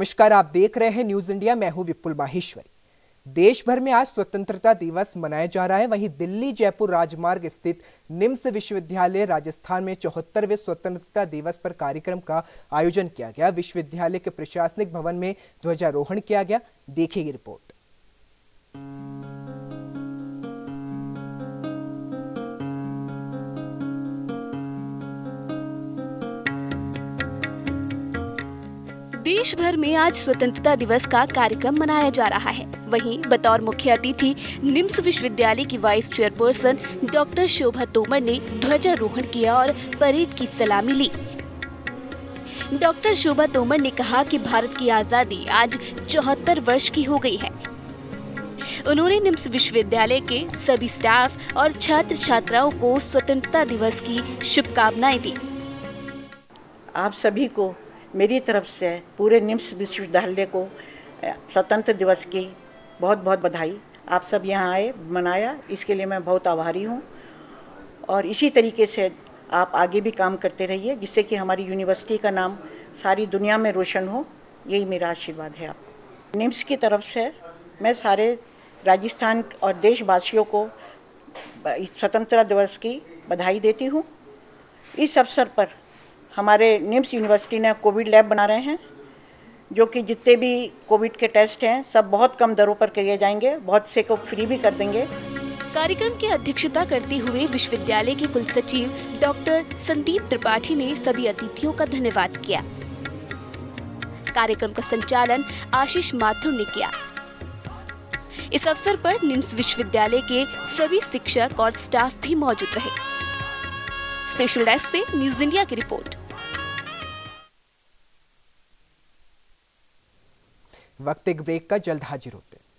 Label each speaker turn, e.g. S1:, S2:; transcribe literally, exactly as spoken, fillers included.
S1: नमस्कार, आप देख रहे हैं न्यूज इंडिया। मैं हूं विपुल माहेश्वरी। देश भर में आज स्वतंत्रता दिवस मनाया जा रहा है। वहीं दिल्ली जयपुर राजमार्ग स्थित निम्स विश्वविद्यालय राजस्थान में चौहत्तरवें स्वतंत्रता दिवस पर कार्यक्रम का आयोजन किया गया। विश्वविद्यालय के प्रशासनिक भवन में ध्वजारोहण किया गया। देखिए रिपोर्ट।
S2: देश भर में आज स्वतंत्रता दिवस का कार्यक्रम मनाया जा रहा है। वहीं बतौर मुख्य अतिथि निम्स विश्वविद्यालय की vice chairperson doctor Shobha Tomar ने ध्वजारोहण किया और परेड की सलामी ली। डॉक्टर शोभा तोमर ने कहा कि भारत की आजादी आज चौहत्तर वर्ष की हो गई है। उन्होंने निम्स विश्वविद्यालय के सभी स्टाफ और छात्र छात्राओं को स्वतंत्रता दिवस की शुभकामनाएं दी।
S3: आप सभी को मेरी तरफ से पूरे निम्स विश्वविद्यालय को स्वतंत्र दिवस की बहुत बहुत बधाई। आप सब यहाँ आए, मनाया, इसके लिए मैं बहुत आभारी हूँ। और इसी तरीके से आप आगे भी काम करते रहिए, जिससे कि हमारी यूनिवर्सिटी का नाम सारी दुनिया में रोशन हो। यही मेरा आशीर्वाद है आपको। निम्स की तरफ से मैं सारे राजस्थान और देशवासियों को इस स्वतंत्रता दिवस की बधाई देती हूँ। इस अवसर पर हमारे निम्स यूनिवर्सिटी ने कोविड लैब बना रहे हैं, जो कि जितने भी कोविड के टेस्ट हैं सब बहुत कम दरों पर किए जाएंगे, बहुत से को फ्री भी कर देंगे।
S2: कार्यक्रम की अध्यक्षता करते हुए विश्वविद्यालय के कुलसचिव डॉक्टर संदीप त्रिपाठी ने सभी अतिथियों का धन्यवाद किया। कार्यक्रम का संचालन आशीष माथुर ने किया। इस अवसर पर निम्स विश्वविद्यालय के सभी शिक्षक और स्टाफ भी मौजूद रहे। स्पेशल डेस्क से न्यूज इंडिया की रिपोर्ट।
S1: वक्त एक ब्रेक का, जल्द हाजिर होते हैं।